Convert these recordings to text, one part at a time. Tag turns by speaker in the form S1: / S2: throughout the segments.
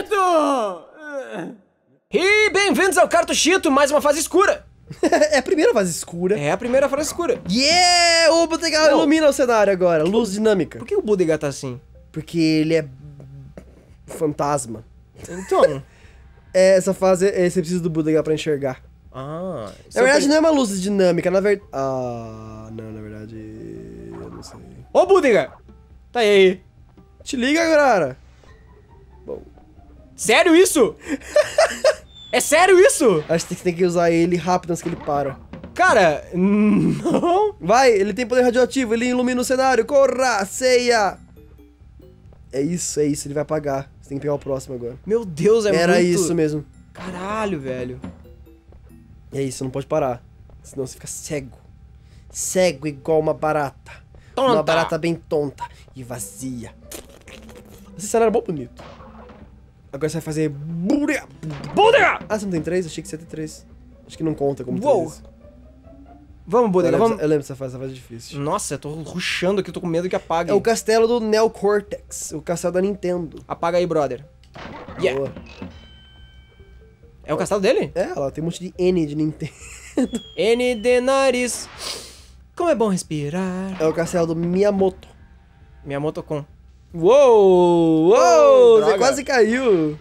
S1: Cartuchito! E bem-vindos ao Cartuchito, mais uma fase escura.
S2: É a primeira fase escura.
S1: É a primeira fase escura.
S2: Yeah! O Bodega ilumina o cenário agora, luz dinâmica.
S1: Por que o Bodega tá assim?
S2: Porque ele é fantasma.
S1: Então...
S2: Essa fase, você precisa do Bodega pra enxergar.
S1: Ah...
S2: Na verdade não é uma luz dinâmica, na verdade... Ah, não, na verdade... Eu não sei.
S1: Ô, Bodega! Tá aí.
S2: Te liga, galera. Bom...
S1: Sério isso? É sério isso?
S2: Acho que você tem que usar ele rápido antes que ele para.
S1: Cara, não.
S2: Vai, ele tem poder radioativo, ele ilumina o cenário. Corra, ceia! É isso, ele vai apagar. Você tem que pegar o próximo agora.
S1: Meu Deus,
S2: Era
S1: muito...
S2: isso mesmo.
S1: Caralho, velho.
S2: É isso, não pode parar. Senão você fica cego. Cego igual uma barata.
S1: Tonta.
S2: Uma barata bem tonta e vazia. Esse cenário é bom bonito. Agora você vai fazer...
S1: Bodega!
S2: Ah, você não tem 3? Achei que você ia ter 3. Acho que não conta como
S1: Uou.
S2: 3.
S1: Vamos, Bodega, vamos.
S2: Eu lembro dessa fase é difícil.
S1: Nossa, eu tô rushando aqui, eu tô com medo que apague.
S2: É o castelo do Neocortex, o castelo da Nintendo.
S1: Apaga aí, brother. Yeah.
S2: Boa.
S1: É o castelo dele?
S2: É, ela tem um monte de N de Nintendo.
S1: N de nariz. Como é bom respirar.
S2: É o castelo do Miyamoto.
S1: Miyamoto Kun.
S2: Uou! Uou! Você
S1: droga.
S2: quase caiu.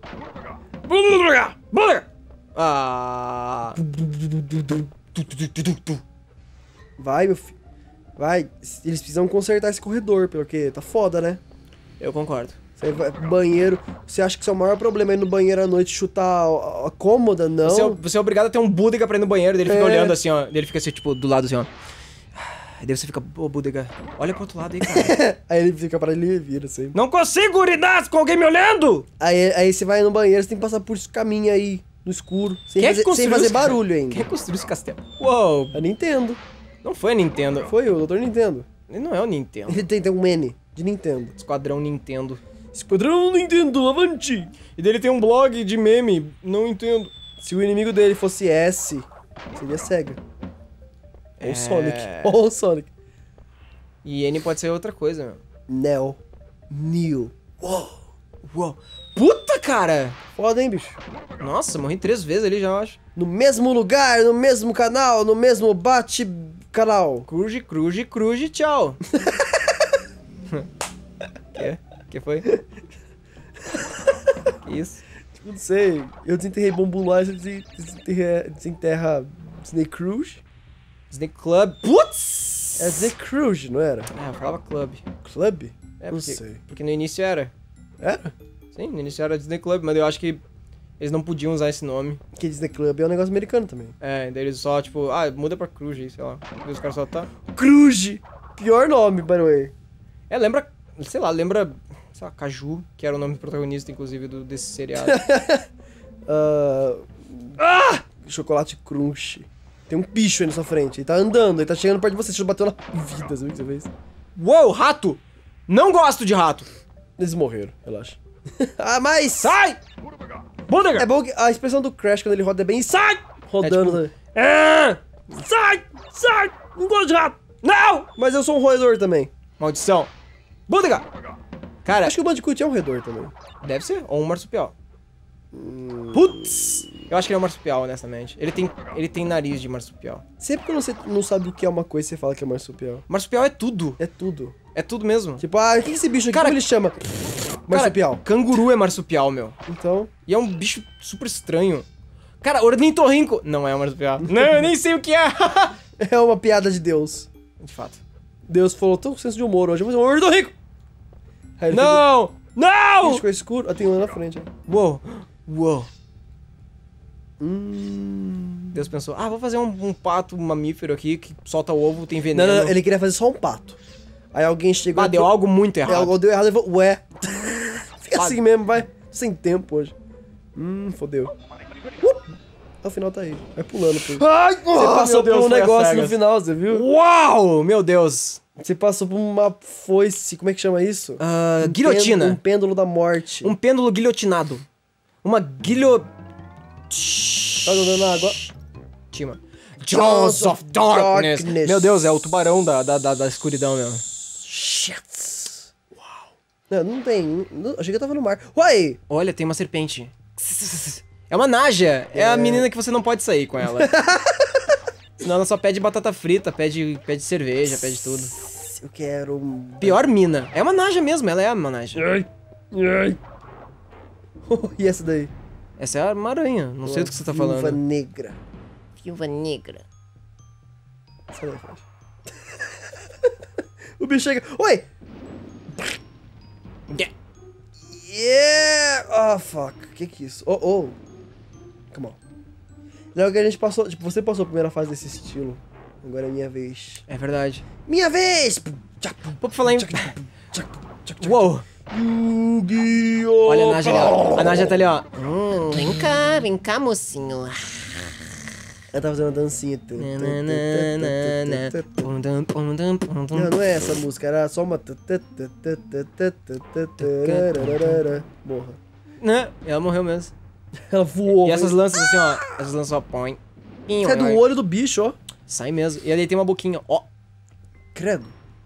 S1: Bodega! Ah...
S2: Vai, meu filho. Vai. Eles precisam consertar esse corredor, porque tá foda, né?
S1: Eu concordo.
S2: Você vai pro banheiro. Você acha que seu maior problema é ir no banheiro à noite chutar a cômoda? Não.
S1: Você é obrigado a ter um Bodega pra ir no banheiro, dele fica
S2: É.
S1: olhando assim, ó. Dele fica assim, tipo, do lado assim, ó. Aí daí você fica, ô, Bodega, olha pro outro lado aí, cara.
S2: Aí ele fica parado e ele vira, assim.
S1: Não consigo urinar com alguém me olhando!
S2: Aí você vai no banheiro, você tem que passar por esse caminho aí, no escuro. Sem
S1: Quem é que
S2: fazer, sem
S1: construiu
S2: fazer
S1: esse
S2: barulho ainda.
S1: Quem construiu esse castelo? Uou,
S2: A Nintendo.
S1: não foi a Nintendo.
S2: Foi o Dr. Nintendo.
S1: Ele não é o Nintendo.
S2: Ele tem um N de Nintendo.
S1: Esquadrão Nintendo.
S2: Esquadrão Nintendo, avante!
S1: E dele tem um blog de meme, não entendo.
S2: Se o inimigo dele fosse S, seria Sega. Ou
S1: É.
S2: Sonic. Ou Sonic.
S1: E N pode ser outra coisa, meu.
S2: Neo. Neo.
S1: Uou. Puta, cara!
S2: Foda, hein, bicho?
S1: Nossa, morri 3 vezes ali já, eu acho.
S2: No mesmo lugar, no mesmo canal, no mesmo bate-canal.
S1: Cruze, tchau. Que foi? Que isso?
S2: Tipo, não sei. Eu desenterrei Bumbum lá, você desenterra Snake Cruise.
S1: Snake Club. Putz!
S2: É Snake Cruise, não era?
S1: Ah, eu falava Club.
S2: Club?
S1: É,
S2: Não
S1: porque,
S2: sei.
S1: porque no início era.
S2: Era?
S1: Sim, no início era Disney Club, mas eu acho que eles não podiam usar esse nome.
S2: Porque Disney Club é um negócio americano também.
S1: É, daí eles só, tipo, muda pra Cruise aí, sei lá. E os caras só tá...
S2: Cruise! Pior nome, by the way.
S1: É, lembra, sei lá, Caju, que era o nome do protagonista, inclusive, desse seriado.
S2: Chocolate Crunch. Tem um bicho aí na sua frente. Ele tá andando, ele tá chegando perto de você. Você bateu na vida, sabe o que você fez?
S1: Uou, rato! Não gosto de rato!
S2: Eles morreram, relaxa. Mas...
S1: Sai! Bodega!
S2: É bom que a expressão do Crash quando ele roda é bem... Sai! Rodando.
S1: Sai! Não gosto de rato! Não!
S2: Mas eu sou um roedor também.
S1: Maldição! Bodega! Cara,
S2: Acho que o Bandicoot é um roedor também.
S1: deve ser, ou um marsupial. Putz! Eu acho que ele é um marsupial, honestamente. Ele tem nariz de marsupial.
S2: Sempre que você não sabe o que é uma coisa, você fala que é marsupial.
S1: Marsupial é tudo.
S2: É tudo.
S1: É tudo mesmo.
S2: Tipo, o que é esse bicho aqui?
S1: Cara,
S2: Como ele chama? Marsupial.
S1: Cara, canguru é marsupial, meu.
S2: Então...
S1: E é um bicho super estranho. Cara, ornitorrinco... Não é um marsupial. Não, eu nem sei o que é.
S2: É uma piada de Deus.
S1: De fato.
S2: Deus falou, tô com senso de humor hoje, eu vou fazer um ornitorrinco. Aí ele
S1: Não!
S2: fez-
S1: Não!
S2: Ficou escuro. Ah, tem um lá na frente. Ó.
S1: Uou. Deus pensou, vou fazer um pato mamífero aqui que solta o ovo, tem veneno.
S2: Não, ele queria fazer só um pato. Aí alguém chegou...
S1: Deu algo muito errado.
S2: Algo deu errado e falou, ué. Fica
S1: Pá.
S2: assim mesmo, vai. Sem tempo hoje. Fodeu. Ao final tá aí. Vai pulando. Pô.
S1: Ai,
S2: Você passou por um
S1: foi às
S2: negócio no
S1: cegas.
S2: final, você viu?
S1: Uau! Meu Deus.
S2: Você passou por uma foice, como é que chama isso?
S1: Guilhotina.
S2: Um pêndulo da morte.
S1: Um pêndulo guilhotinado. Uma
S2: Tá jogando água.
S1: Jaws of Darkness. Meu Deus, é o tubarão da escuridão, meu.
S2: Shit. Uau. Não tem. Achei que eu tava no mar. Uai!
S1: Olha, tem uma serpente. É uma Naja. É a menina que você não pode sair com ela. Senão ela só pede batata frita, pede cerveja, pede tudo.
S2: Eu quero...
S1: Pior mina. É uma Naja mesmo, ela é uma Naja.
S2: Ai. Ai. E essa daí?
S1: Essa é uma aranha, não sei do que você tá falando.
S2: Viúva negra.
S1: Viúva negra.
S2: Sai daí, Flash. O bicho chega... Oi! Yeah! Oh, fuck. Que é isso? Oh. Come on. Não, que a gente passou... Tipo, você passou a primeira fase desse estilo. Agora é minha vez.
S1: É verdade.
S2: Minha vez!
S1: Pô, pra falar em... Uou!
S2: Yu-Gi-Oh!
S1: Olha a Naja ali, ó. A Naja tá ali, ó.
S3: Vem cá, mocinho.
S2: Ela tá fazendo uma dancinha. Não é essa música, era só uma... Morra.
S1: Né? Ela morreu mesmo.
S2: Ela voou.
S1: E essas lanças assim, ó. Essas lanças, ó, põe.
S2: Sai do olho do bicho, ó.
S1: Sai mesmo. E ali tem uma boquinha, ó.
S2: Credo.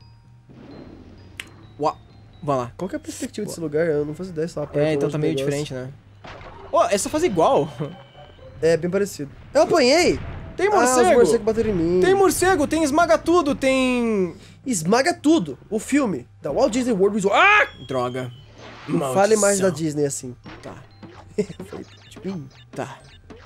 S1: Uau. Vai lá.
S2: Qual que é a perspectiva desse lugar? Eu não faço ideia, só perto.
S1: É, então tá meio diferente, né? Ó, essa faz igual.
S2: É, bem parecido. Eu apanhei!
S1: Tem
S2: Os
S1: morcego.
S2: morcegos bateram em mim.
S1: Tem morcego, tem esmaga tudo, tem...
S2: Esmaga tudo! O filme da Walt Disney World Resort. Ah!
S1: Droga.
S2: Não fale mais da
S1: Maldição.
S2: Disney assim.
S1: Tá,
S2: Foi tipo...
S1: tá.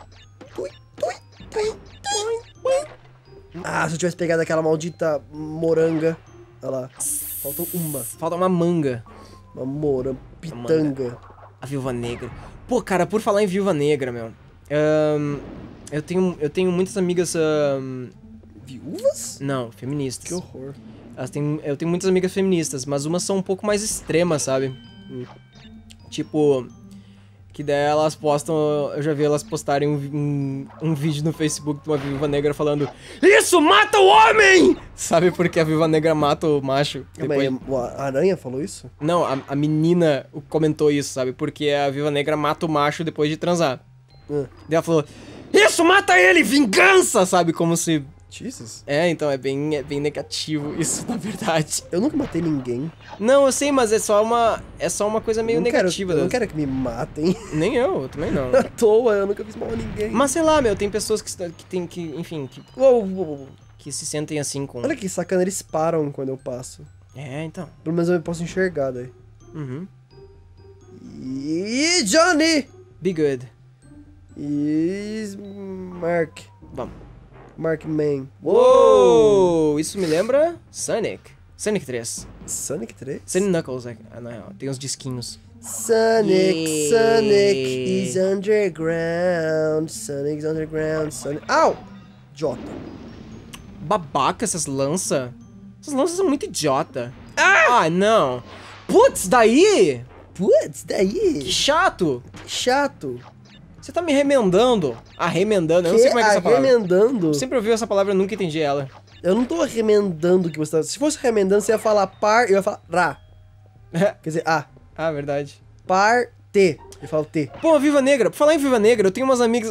S2: Ah, se eu tivesse pegado aquela maldita moranga. Olha lá. Faltou uma.
S1: Falta uma manga.
S2: Uma moranga. Pitanga.
S1: A Viúva Negra. Pô, cara, por falar em Viúva Negra, meu. Eu tenho muitas amigas...
S2: Viúvas?
S1: não, feministas.
S2: Que horror.
S1: Eu tenho muitas amigas feministas, mas umas são um pouco mais extremas, sabe? Tipo... Que daí elas postam... Eu já vi elas postarem um vídeo no Facebook de uma Viúva Negra falando: isso, mata o homem! Sabe por que a Viúva Negra mata o macho? Depois...
S2: A aranha falou isso?
S1: Não, a menina comentou isso, sabe? Porque a Viúva Negra mata o macho depois de transar. Daí ela falou: isso, mata ele! Vingança! Sabe? Como se...
S2: Jesus.
S1: É, então é bem negativo isso, na verdade.
S2: Eu nunca matei ninguém.
S1: Não, eu sei, mas é só uma coisa meio negativa.
S2: Eu não quero que me matem.
S1: Nem eu também não.
S2: À toa, eu nunca fiz mal a ninguém.
S1: Mas sei lá, meu, tem pessoas que tem que, enfim,
S2: Uou.
S1: que se sentem assim com...
S2: Olha que sacana, eles param quando eu passo.
S1: É, então.
S2: Pelo menos eu posso enxergar daí.
S1: Uhum.
S2: E Johnny!
S1: Be good.
S2: E Mark.
S1: Vamos.
S2: Mark Man.
S1: Uou! Isso me lembra Sonic. Sonic 3.
S2: Sonic 3?
S1: Sonic Knuckles, na real. Tem uns disquinhos.
S2: Sonic, Sonic is underground. Sonic's underground. Sonic. Au! Jota.
S1: Babaca essas lanças. Essas lanças são muito idiota. Ah, não. Putz, daí?
S2: Putz,
S1: Que
S2: daí?
S1: chato.
S2: Que chato.
S1: Você tá me remendando. Arremendando. Eu não sei como é que é essa palavra.
S2: Arremendando?
S1: Eu sempre ouvi essa palavra, eu nunca entendi ela.
S2: Eu não tô remendando o que você tá... Se fosse remendando, você ia falar par e eu ia falar ra. Quer dizer,
S1: Ah, verdade.
S2: par, te. Eu falo te.
S1: Pô, Viúva Negra. Por falar em Viúva Negra, eu tenho umas amigas...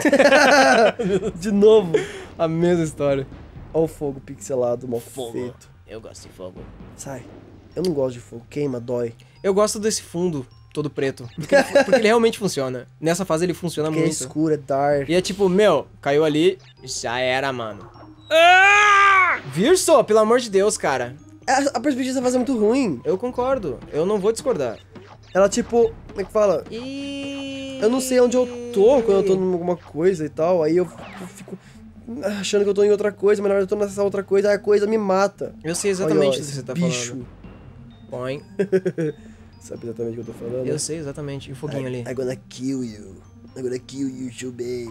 S2: De novo.
S1: A mesma história.
S2: Olha o fogo pixelado, mal feito.
S1: Eu gosto de fogo.
S2: Sai. Eu não gosto de fogo. Queima, dói.
S1: Eu gosto desse fundo todo preto. Porque ele realmente funciona. Nessa fase ele funciona
S2: Porque é
S1: muito.
S2: escuro, é dark.
S1: E é tipo, meu, caiu ali, já era, mano. Virso, pelo amor de Deus, cara.
S2: A perspectiva dessa fase é muito ruim.
S1: Eu concordo. Eu não vou discordar.
S2: Ela, tipo, como é que fala? Eu não sei onde eu tô quando eu tô em alguma coisa e tal. Aí eu fico achando que eu tô em outra coisa, mas na verdade eu tô nessa outra coisa, aí a coisa me mata.
S1: Eu sei exatamente
S2: Olha,
S1: do que você tá
S2: bicho.
S1: falando. Põe.
S2: Sabe exatamente o que eu tô falando?
S1: Eu sei exatamente. E o foguinho ali.
S2: I'm gonna kill you. I'm gonna kill you, Shubei.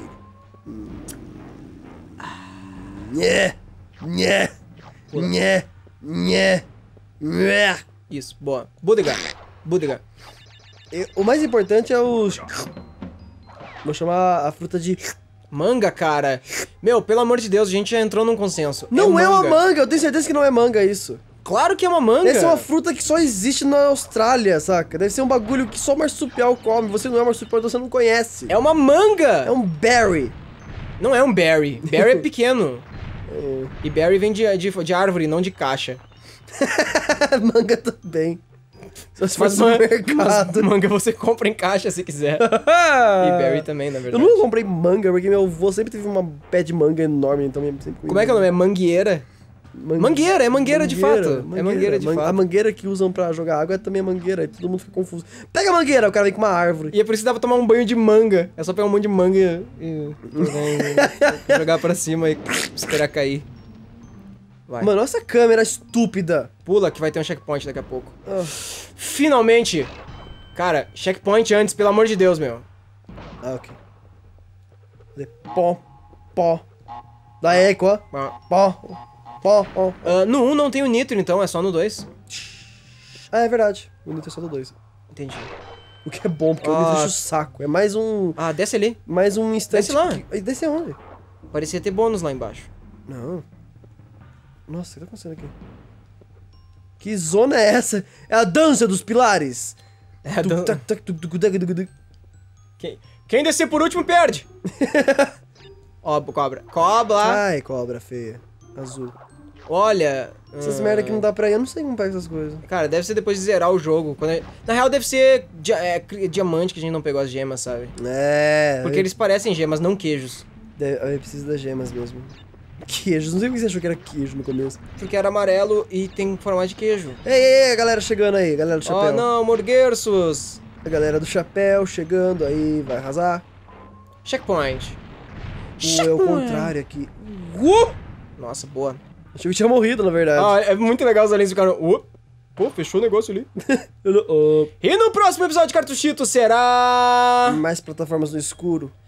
S2: Nhé. Nhé. Nhé. Nhé. Nhé.
S1: Isso, boa. Bodega. Bodega.
S2: O mais importante é os... Vou chamar a fruta de...
S1: Manga, cara. Meu, pelo amor de Deus, a gente já entrou num consenso.
S2: Não é uma manga, eu tenho certeza que não é manga isso.
S1: Claro que é uma manga.
S2: Deve ser uma fruta que só existe na Austrália, saca? Deve ser um bagulho que só marsupial come. Você não é marsupial, você não conhece.
S1: É uma manga.
S2: É um berry.
S1: Não é um berry. Berry é pequeno. E berry vem de árvore, não de caixa.
S2: Manga também. Só se fosse no mercado.
S1: Manga você compra em caixa se quiser. E berry também, na verdade.
S2: Eu nunca comprei manga, porque meu avô sempre teve uma pé de manga enorme, então eu sempre...
S1: Como é que é o nome? É mangueira? Mangueira, é mangueira de fato. É mangueira de fato.
S2: A mangueira que usam pra jogar água é também a mangueira, aí todo mundo fica confuso. Pega a mangueira, o cara vem com uma árvore.
S1: E é por isso que dá pra tomar um banho de manga. É só pegar um monte de manga e jogar pra cima e esperar cair. Vai.
S2: Mano, olha essa câmera estúpida.
S1: Pula que vai ter um checkpoint daqui a pouco.
S2: Ah.
S1: Finalmente! Cara, checkpoint antes, pelo amor de Deus, meu.
S2: Ah, ok. Pó. Dá eco, ó. Pó.
S1: No 1 não tem o nitro, então, é só no 2.
S2: Ah, é verdade. O nitro é só do 2.
S1: Entendi.
S2: O que é bom, porque o nitro enche o saco. É mais um...
S1: Ah, desce ali.
S2: Mais um instante...
S1: Desce lá.
S2: Desce aonde?
S1: Parecia ter bônus lá embaixo.
S2: Não. Nossa, o que tá acontecendo aqui? Que zona é essa? É a dança dos pilares!
S1: Quem descer por último perde! Ó, cobra. Cobra!
S2: Ai, cobra feia. Azul.
S1: Olha...
S2: Essas merda que não dá pra ir, eu não sei como pega essas coisas.
S1: Cara, deve ser depois de zerar o jogo. Na real, deve ser diamante que a gente não pegou as gemas, sabe?
S2: É...
S1: Porque eles parecem gemas, não queijos.
S2: Eu preciso das gemas mesmo. Queijos, não sei porque você achou que era queijo no começo.
S1: Porque era amarelo e tem formato de queijo.
S2: Ei, galera chegando aí, galera do chapéu.
S1: Oh não, morguerços!
S2: A galera do chapéu chegando aí, vai arrasar.
S1: Checkpoint.
S2: É o contrário aqui.
S1: Nossa, boa.
S2: Achei que tinha morrido, na verdade.
S1: Ah, é muito legal os aliens ficaram... Pô, fechou o negócio ali. E no próximo episódio de Cartuchito será...
S2: Mais plataformas no escuro.